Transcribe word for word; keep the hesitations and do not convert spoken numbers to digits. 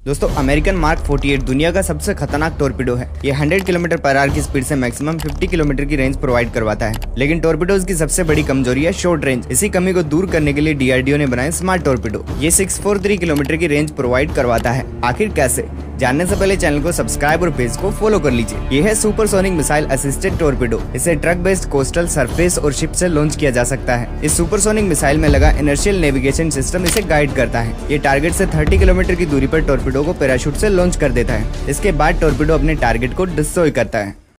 दोस्तों American mark अड़तालीस दुनिया का सबसे खतरनाक टॉर्पीडो है। ये सौ किलोमीटर पर आवर की स्पीड से मैक्सिमम पचास किलोमीटर की रेंज प्रोवाइड करवाता है। लेकिन टॉर्पीडोज की सबसे बड़ी कमजोरी है शॉर्ट रेंज। इसी कमी को दूर करने के लिए डी आर डी ओ ने बनाया स्मार्ट टॉर्पीडो। ये छह सौ तैंतालीस किलोमीटर की रेंज प्रोवाइड करवाता है। आखिर कैसे, जानने से पहले चैनल को सब्सक्राइब और पेज को फॉलो कर लीजिए। ये है सुपरसोनिक मिसाइल असिस्टेड टॉर्पीडो। इसे ट्रक बेस्ड कोस्टल सरफेस और शिप से लॉन्च किया जा सकता है। इस सुपरसोनिक मिसाइल में लगा इनर्शियल नेविगेशन सिस्टम इसे गाइड करता है। ये टारगेट से तीस किलोमीटर की दूरी पर टॉर्पीडो को पैराशूट से लॉन्च कर देता है। इसके बाद टॉर्पीडो अपने टारगेट को डिस्ट्रॉय करता है।